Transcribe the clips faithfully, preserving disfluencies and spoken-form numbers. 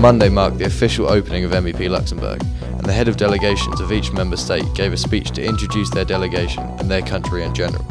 Monday marked the official opening of M E P Luxembourg, and the head of delegations of each member state gave a speech to introduce their delegation and their country in general.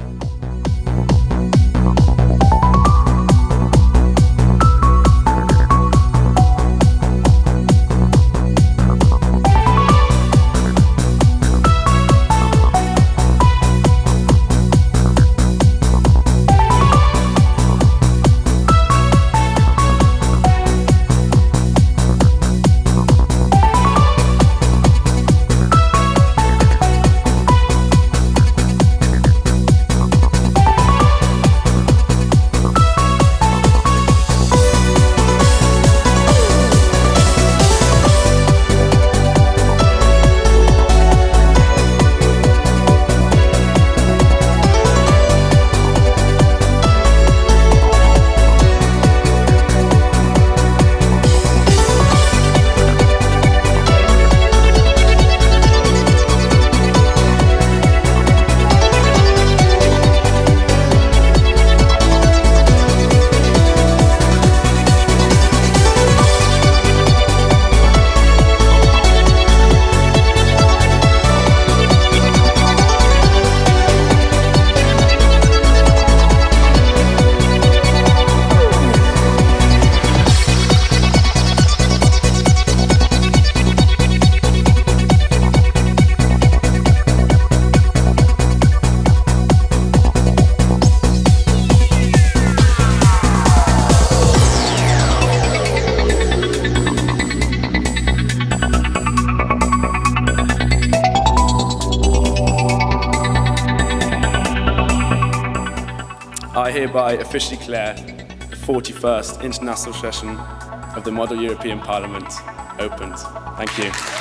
I hereby officially declare the forty-first International Session of the Model European Parliament opened. Thank you.